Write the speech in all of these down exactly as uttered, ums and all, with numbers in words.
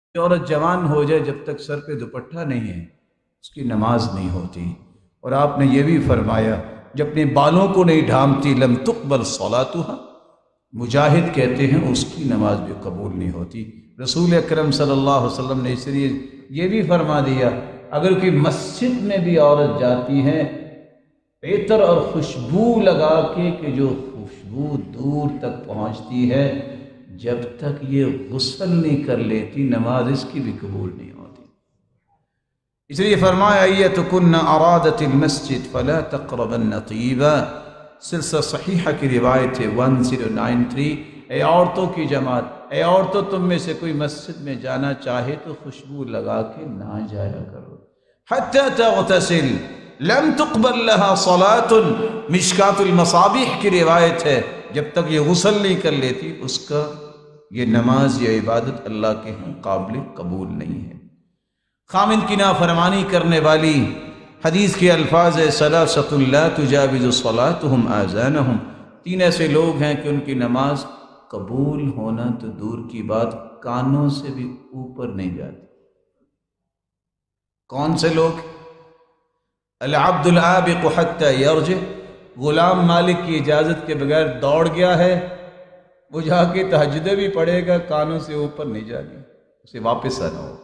عورت جوان ہو جائے جب تک سر پہ دوپٹہ نہیں ہے اس کی نماز نہیں ہوتی۔ اور آپ نے یہ بھی فرمایا جب اپنے بالوں کو نہیں ڈھانپتی لم تقبل صلاتها، مجاہد کہتے ہیں اس کی نماز بھی قبول نہیں ہوتی۔ رسول اکرم صلی اللہ علیہ وسلم نے اس لیے یہ بھی فرما دیا اگر کوئی مسجد میں بھی عورت جاتی ہے عطر اور خوشبو لگا کے کہ جو خوشبو دور تک پہنچتی ہے، جب تک یہ غسل نہیں کر لیتی نماز اس کی بھی قبول نہیں ہوتی۔ اس لیے فرمایا ایتکن ارادت المسجد فلا تقربن طیبا، سلسلہ صحیحہ کی روایت ہے ایک زیرو نو تین۔ اے عورتوں کی جماعت، اے عورتوں تم میں سے کوئی مسجد میں جانا چاہے تو خوشبو لگا کے نہ جایا کرو۔ حتی تغتسل لم تقبل لها صلاة، مشکات المصابیح کی روایت ہے جب تک یہ غسل نہیں کر لیتی اس کا یہ نماز یا عبادت اللہ کے ہاں قابل قبول نہیں ہے۔ خامند کی نافرمانی کرنے والی حدیث کے الفاظ ہے ثلاثۃ لا تجاوز صلاتهم آذانهم، تین ایسے لوگ ہیں کہ ان کی نماز قبول ہونا تو دور کی بات کانوں سے بھی اوپر نہیں جاتی۔ کون سے لوگ؟ العبد العابق حتی یرجع، غلام مالک کی اجازت کے بغیر دوڑ گیا ہے، وہ جا کے تہجدیں بھی پڑھے گا کانوں سے اوپر نہیں جانی، اسے واپس آنا ہو۔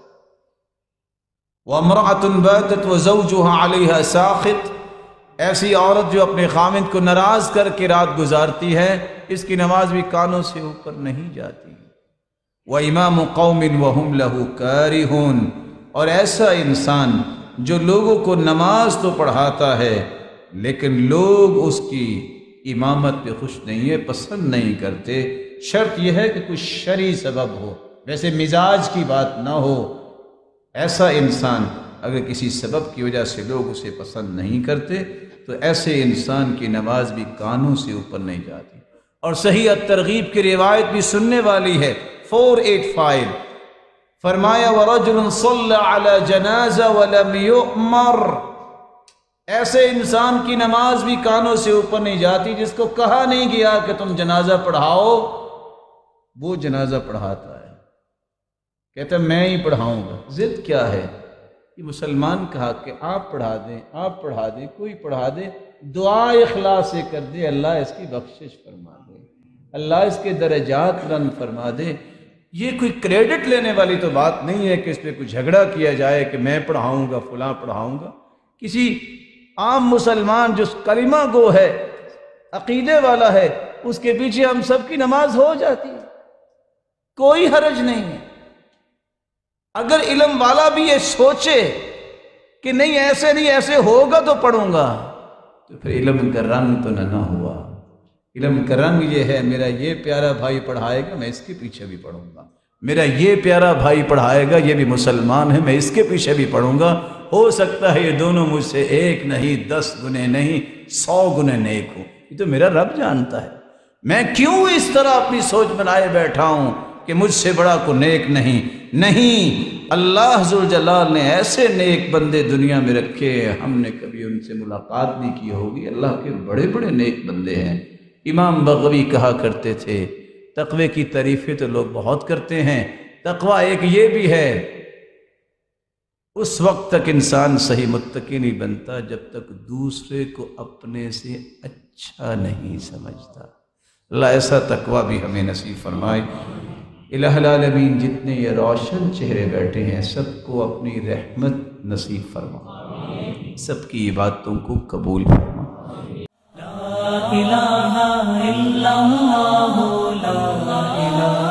وَامْرَأَةٌ بَاتَتْ وَزَوْجُهَا عَلَيْهَا سَاخِطٌ، ایسی عورت جو اپنے خامند کو ناراض کر کے رات گزارتی ہے اس کی نماز بھی کانوں سے اوپر نہیں جاتی۔ وَإِمَامُ قَوْمٍ وَهُمْ لَهُ كَارِهُونَ، اور ایسا انسان جو لوگوں کو نماز تو پڑھاتا ہے لیکن لوگ اس کی امامت پہ خوش نہیں ہے، پسند نہیں کرتے۔ شرط یہ ہے کہ کوئی شرعی سبب ہو، ویسے مزاج کی بات نہ ہو۔ ایسا انسان اگر کسی سبب کی وجہ سے لوگ اسے پسند نہیں کرتے تو ایسے انسان کی نماز بھی کانوں سے اوپر نہیں جاتی۔ اور صحیح الترغیب کی روایت بھی سننے والی ہے چار سو پچاسی، فرمایا وَرَجُلٌ صَلَّى عَلَى جَنَازَةٍ وَلَمْ يُؤْمَرْ، ایسے انسان کی نماز بھی کانوں سے اوپر نہیں جاتی جس کو کہا نہیں گیا کہ تم جنازہ پڑھاؤ، وہ جنازہ پڑھاتا ہے، کہتا ہے میں ہی پڑھاؤں گا۔ ضد کیا ہے؟ یہ مسلمان کہا کہ آپ پڑھا دیں، آپ پڑھا دیں، کوئی پڑھا دے، دعا اخلاص سے کر دے، اللہ اس کی بخشش فرما دے، اللہ اس کے درجات بلند فرما دے۔ یہ کوئی کریڈٹ لینے والی تو بات نہیں ہے کہ اس پہ کوئی جھگڑا کیا جائے کہ میں پڑھاؤں گا فلاں پڑھاؤں گا۔ کسی عام مسلمان جو کلمہ گو ہے، عقیدے والا ہے، اس کے پیچھے ہم سب کی نماز ہو جاتی ہے، کوئی حرج نہیں ہے۔ اگر علم والا بھی یہ سوچے کہ نہیں ایسے نہیں ایسے ہوگا تو پڑھوں گا، تو پھر علم کا رنگ تو نہ ہوا۔ علم کا رنگ یہ ہے میرا یہ پیارا بھائی پڑھائے گا میں اس کے پیچھے بھی پڑھوں گا، میرا یہ پیارا بھائی پڑھائے گا یہ بھی مسلمان ہے میں اس کے پیچھے بھی پڑھوں گا، ہو سکتا ہے یہ دونوں مجھ سے ایک نہیں دس گنے نہیں سو گنے نیک ہوں، یہ تو میرا رب جانتا ہے۔ میں کیوں اس طرح اپنی سوچ بنائے بیٹھا ہوں کہ مجھ سے بڑا کو نیک نہیں؟ نہیں، اللہ ذوالجلال نے ایسے نیک بندے دنیا میں رکھے، ہم نے کبھی ان سے ملاقات نہیں کی ہوگی، اللہ کے بڑے بڑے نیک بندے ہیں۔ امام بغوی کہا کرتے تھے تقوی کی تعریفیں تو لوگ بہت کرتے ہیں، تقوی ایک یہ بھی ہے اس وقت تک انسان صحیح متقی نہیں بنتا جب تک دوسرے کو اپنے سے اچھا نہیں سمجھتا۔ اللہ ایسا تقوی بھی ہمیں نصیب فرمائے۔ الہ العالمین جتنے یہ روشن چہرے بیٹھے ہیں سب کو اپنی رحمت نصیب فرما، سب کی عبادتوں کو قبول فرما۔ لا الہ الا اللہ، لا الہ